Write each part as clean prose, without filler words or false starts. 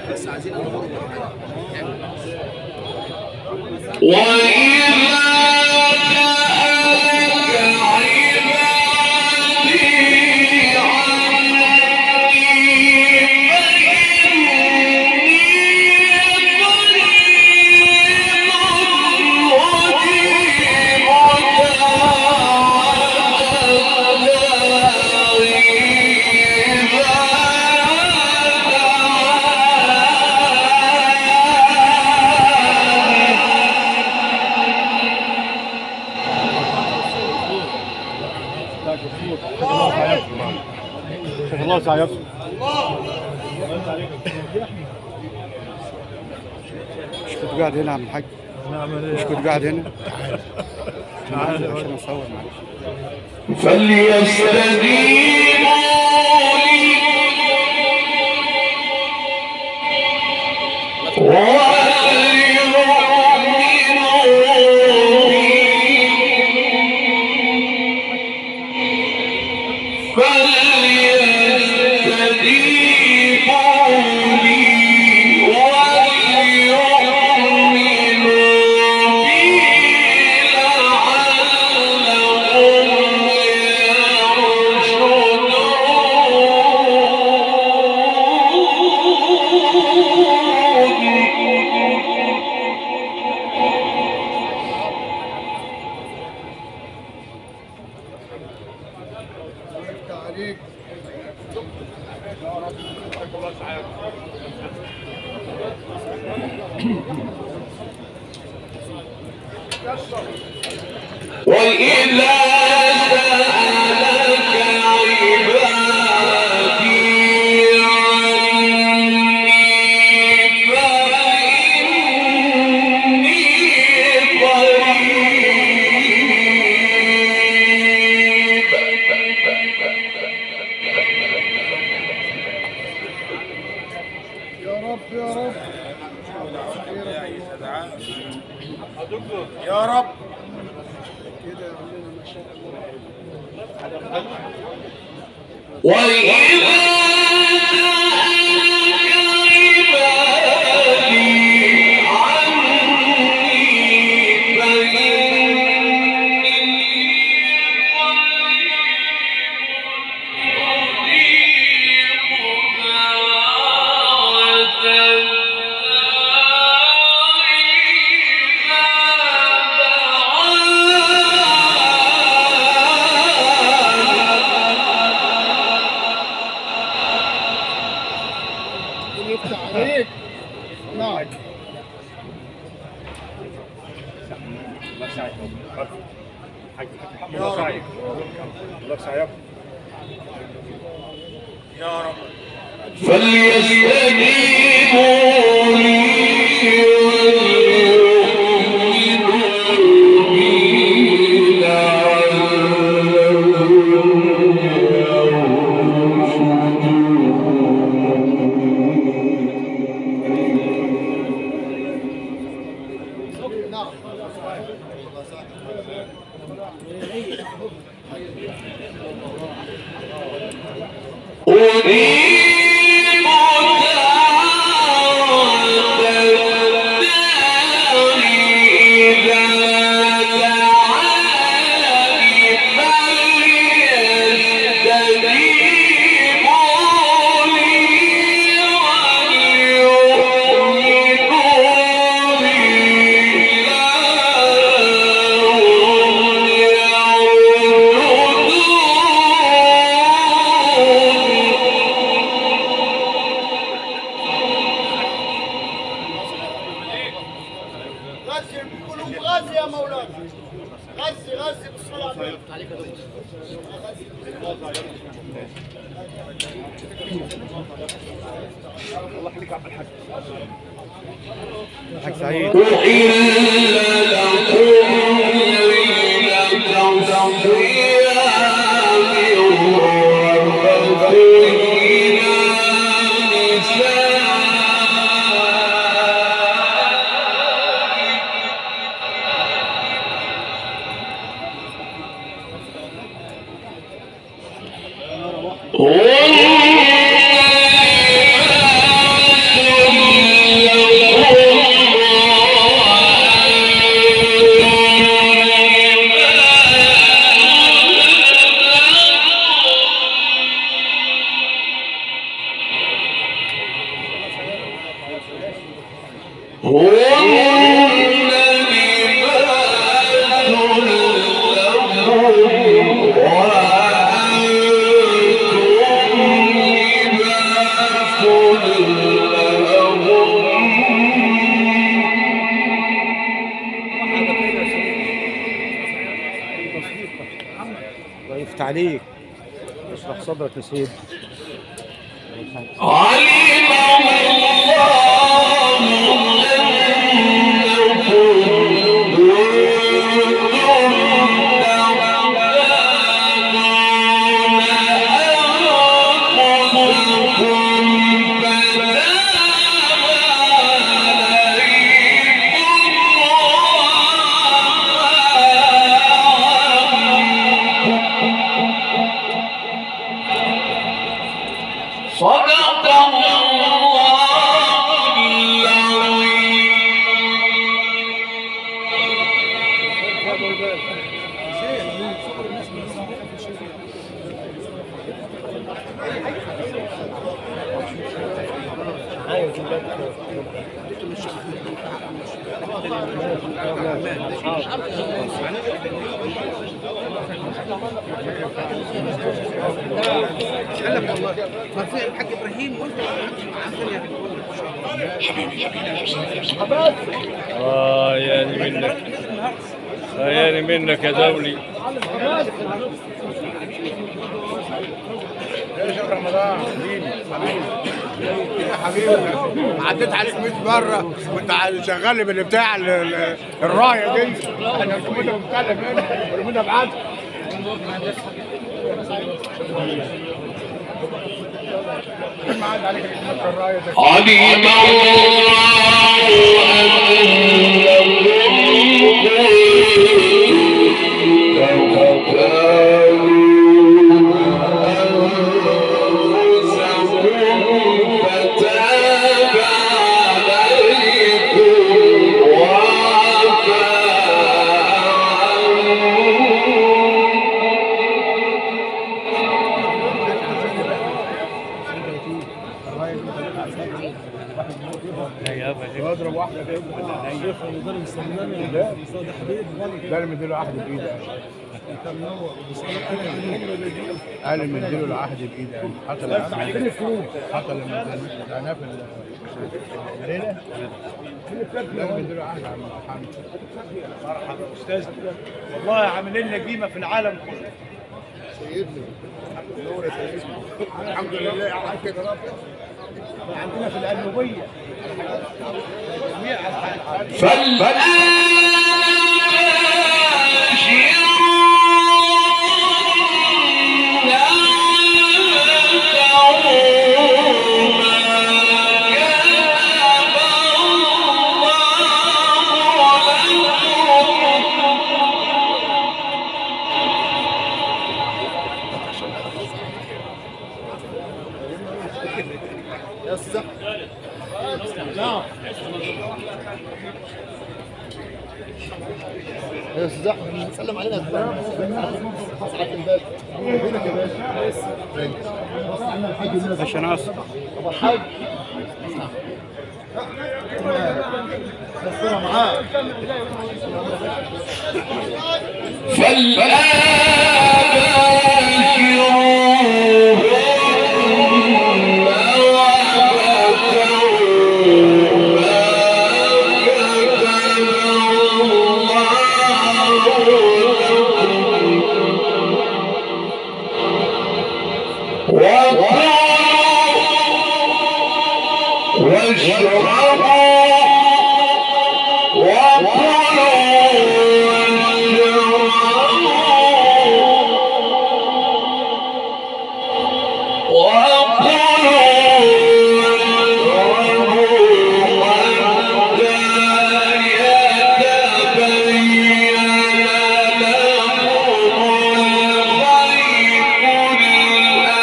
بس عايزين نقول الله سعيكم. مش كنت قاعد هنا يا عم الحاج؟ مش كنت قاعد هنا؟ تعال عشان اصور معلش. فليستجيبوا وإذا سألك عبادي عني فإني قريب. يا رب وإذا يا رب فليستجيبوا لي وليؤمنوا بي غزي يا مولانا، غزي بالصلاة عليك. الله يخليك يا عبد الحاج. الحاج سعيد. Oh الله يفتح عليك، اشرح صدرك يا سيدي. علم صدق الله مرفوع الحاج ابراهيم وانت ياني منك، ياني منك يا دولي. يا شيخ رمضان حبيبي حبيبي، عديت عليك 100 مره وانت شغال بالبتاع الرايه دي. احنا كنا بنتكلم هنا ولا كنا بعاد. علم اضرب واحده كده لا انا مديله عهد بايدي. انا مديله العهد بايدي. حصل انا في الليله لا مديله عهد عم محمد. مرحبا استاذ، والله عاملين لنا قيمه في العالم كله. سيدنا نور يا سيدنا، الحمد لله على كده. عندنا في الأنوبية يا استاذ احمد سلم علينا يا سعاده الباشا. فينك يا باشا؟ باشا ناصر ابو الحاج الصوره معاه.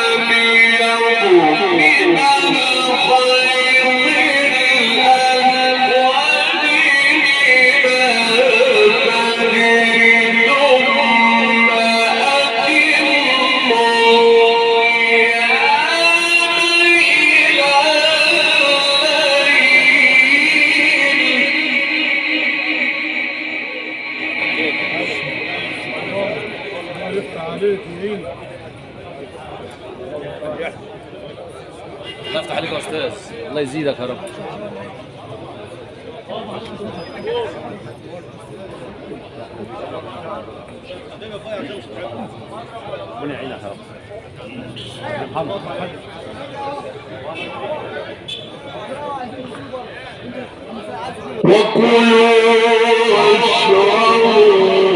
من الخير من الأهل الله يزيدك يا رب. ربنا يعينك يا رب. وكلوا واشربوا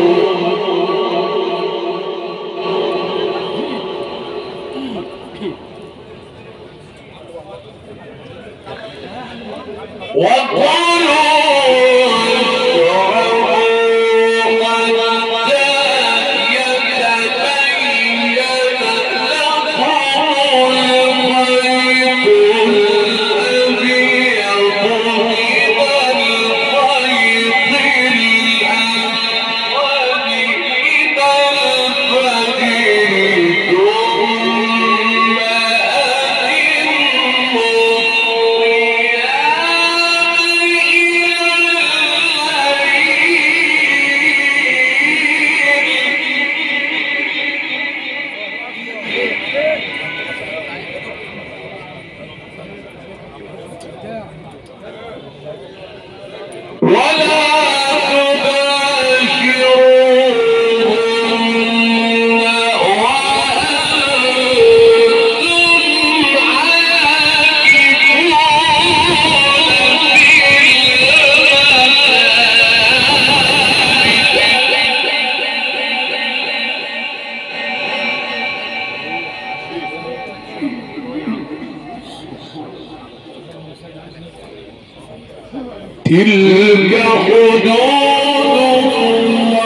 تلك حدود الله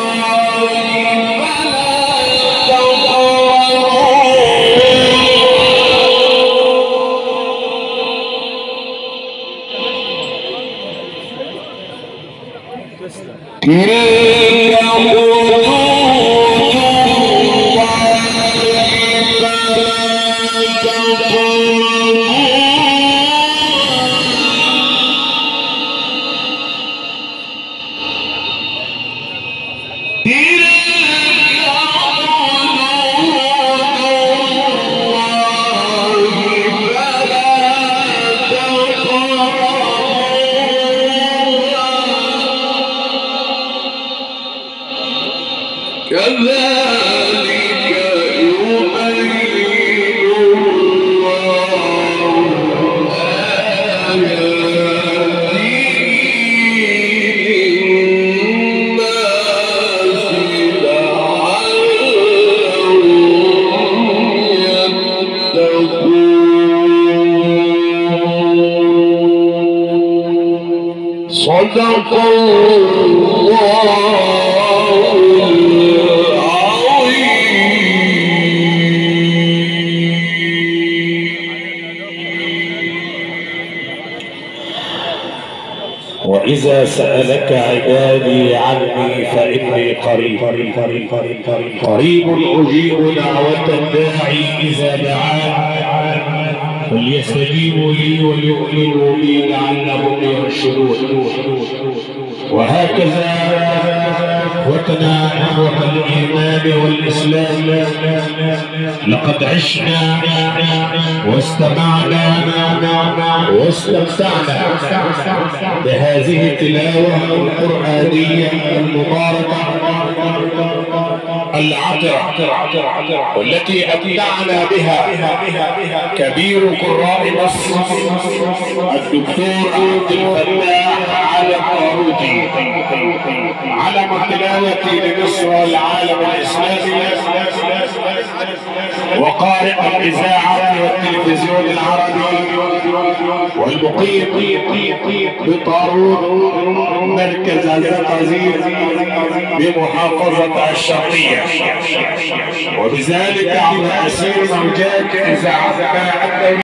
صدق وإذا سألك عبادي عني فإني قريب أجيب دعوة الداعي إذا دعان فليستجيبوا لي وليؤمنوا بي لعلهم يرشدون. وهكذا إخوتنا إخوة الإيمان والإسلام لقد عشنا واستمعنا واستمتعنا بهذه التلاوة القرآنية المباركة العطرة والتي أبدعنا بها كبير قراء مصر الدكتور عبد الفتاح علي الطاروطي علم التلاوة لمصر والعالم الإسلامي وقارئ الإذاعة والتلفزيون العربي والمقيم بطاروط مركز الزقازيق بمحافظة الشرقية وبذلك على أسير موجات إذاعة